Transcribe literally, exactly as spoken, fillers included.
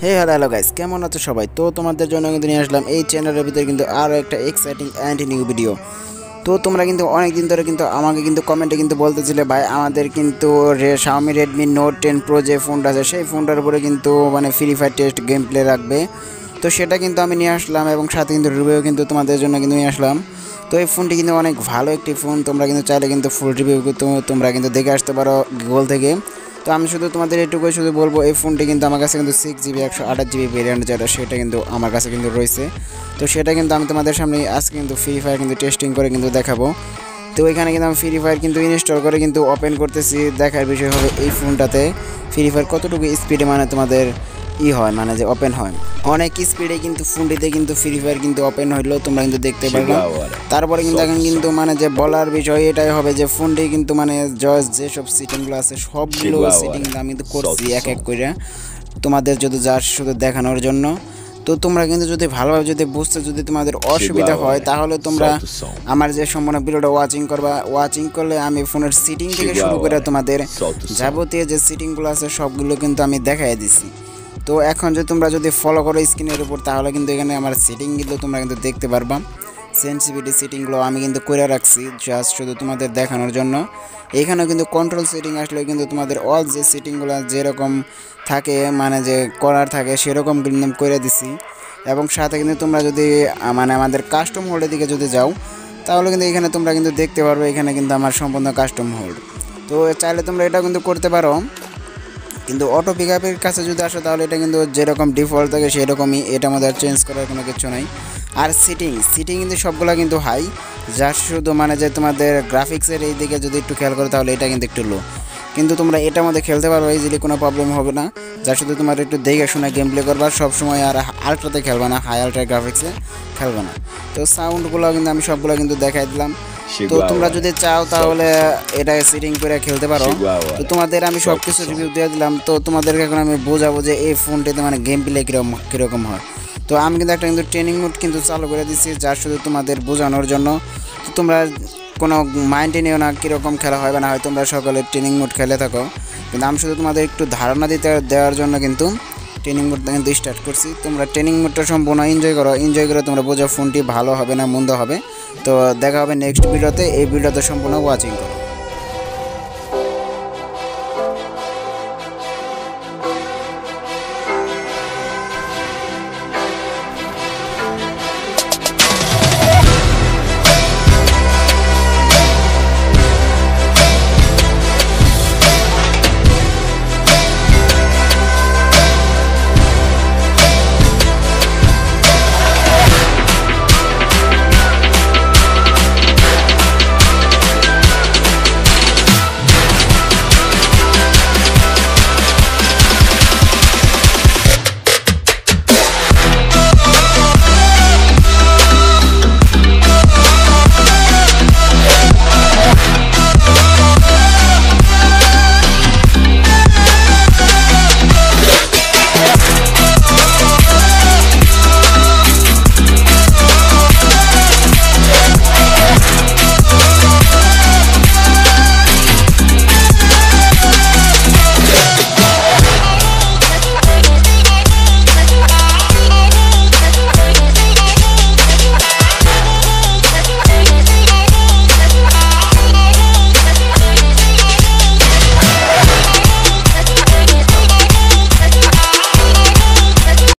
হে hello guys, কেমন আছো সবাই? তো তোমাদের জন্য কিন্তু নিয়ে আসলাম এই চ্যানেলের ভিতরে কিন্তু আরও একটা এক্সাইটিং অ্যান্ড নিউ ভিডিও। তো তোমরা কিন্তু অনেক দিন ধরে কিন্তু আমাকে কিন্তু কমেন্টে কিন্তু বলতেছিলে ভাই আমাদের কিন্তু Xiaomi Redmi Note ten Pro যে ফোনটা আছে সেই ফোনটার উপরে কিন্তু মানে Free Fire test game play রাখবে। তো সেটা কিন্তু আমি নিয়ে আসলাম এবং সাথে কিন্তু রিভিউ কিন্তু তোমাদের জন্য কিন্তু নিয়ে আসলাম। তো এই ফোনটি কিন্তু অনেক ভালো একটি ফোন, তোমরা কিন্তু চাইলে কিন্তু ফুল রিভিউ তোমরা কিন্তু দেখে আসতে পারো গুগল থেকে। তো আমি শুধু তোমাদের এটুকুই শুধু বলবো, এই ফোনটি কিন্তু আমার কাছে কিন্তু সিক্স জিবি একশো আঠাশ জিবি ভেরিয়েন্ট যেটা সেটা কিন্তু আমার কাছে কিন্তু রয়েছে। তো সেটা কিন্তু আমি তোমাদের সামনে আজকে কিন্তু ফ্রি ফায়ার কিন্তু টেস্টিং করে কিন্তু দেখাবো। তো এখানে কিন্তু আমি ফ্রি ফায়ার কিন্তু ইনস্টল করে কিন্তু ওপেন করতেছি। দেখার বিষয় হবে এই ফোনটাতে ফ্রি ফায়ার কতটুকু স্পিডে মানে তোমাদের ই হয়, মানে যে ওপেন হয় অনেক স্পিডে কিন্তু ফোনটিতে কিন্তু ফ্রি ফায়ার কিন্তু ওপেন হইলো, তোমরা কিন্তু দেখতে পারবে। তারপরে কিন্তু এখন কিন্তু মানে যে বলার বিষয় এটাই হবে যে ফোনটি কিন্তু মানে জয় যেসব সেটিংগুলো আছে সবগুলো সেটিং আমি কিন্তু করছি এক এক করে তোমাদের যদি যা শুধু দেখানোর জন্য। তো তোমরা কিন্তু যদি ভালোভাবে যদি বুঝতে যদি তোমাদের অসুবিধা হয় তাহলে তোমরা আমার যে সম্পূর্ণ ভিডিওটা ওয়াচিং করবা। ওয়াচিং করলে আমি ফোনের সেটিং থেকে শুরু করে তোমাদের যাবতীয় যে সেটিংগুলো আছে সবগুলো কিন্তু আমি দেখাই দিছি। তো এখন যদি তোমরা যদি ফলো করো স্ক্রিনের উপর তাহলে কিন্তু এখানে আমার সেটিংগুলো তোমরা কিন্তু দেখতে পারবা। সেন্সিটিভিটি সেটিংগুলো আমি কিন্তু করে রাখছি জাস্ট শুধু তোমাদের দেখানোর জন্য। এখানেও কিন্তু কন্ট্রোল সেটিং আসলে কিন্তু তোমাদের অল যে সেটিংগুলো যেরকম থাকে মানে যে করার থাকে সেরকম কিন্তু করে দিছি। এবং সাথে কিন্তু তোমরা যদি মানে আমাদের কাস্টম হোল্ডের দিকে যদি যাও তাহলে কিন্তু এখানে তোমরা কিন্তু দেখতে পারবে এখানে কিন্তু আমার সম্পূর্ণ কাস্টম হোল্ড। তো চাইলে তোমরা এটা কিন্তু করতে পারো, কিন্তু অটো পিক আপের কাছে যদি আসো তাহলে এটা কিন্তু যেরকম ডিফল্ট থাকে সেরকমই, এটা আমাদের চেঞ্জ করার কোনো কিছু নাই। আর সিটিং সিটিং কিন্তু সবগুলো কিন্তু হাই, যা শুধু মানে যে তোমাদের গ্রাফিক্সের এই দিকে যদি একটু খেয়াল করো তাহলে এটা কিন্তু একটু লো, কিন্তু তোমরা এটার মধ্যে খেলতে পারো ইজিলি, কোনো প্রবলেম হবে না। যা শুধু তোমার একটু দেখে শুনে গেম প্লে করবা সবসময়, আর আলট্রাতে খেলবা না, হাই আলট্রা গ্রাফিক্সে খেলবা না। তো সাউন্ডগুলো কিন্তু আমি সবগুলো কিন্তু দেখাই দিলাম। তো তোমরা যদি চাও তাহলে এটা সেটিং করে খেলতে পারো। তো তোমাদের আমি সব কিছু রিভিউ দিয়ে দিলাম। তো তোমাদেরকে এখন আমি বোঝাবো যে এই ফোনটিতে মানে গেম প্লে কীরকম কীরকম হয়। তো আমি কিন্তু একটা কিন্তু ট্রেনিং মোড কিন্তু চালু করে দিচ্ছি যা শুধু তোমাদের বোঝানোর জন্য। তো তোমরা কোনো মাইন্ডে নিও না কীরকম খেলা হয় বা না হয়, তোমরা সকলে ট্রেনিং মোড খেলে থাকো, কিন্তু আমি শুধু তোমাদের একটু ধারণা দিতে দেওয়ার জন্য কিন্তু ট্রেনিং মোডটা কিন্তু স্টার্ট করছি। তোমরা ট্রেনিং মোডটা সম্পূর্ণ এনজয় করো, এনজয় করে তোমরা বোঝো ফোনটি ভালো হবে না মন্দ হবে। তো দেখা হবে নেক্সট ভিডিওতে, এই ভিডিওতে সম্পূর্ণ ওয়াচিং করো।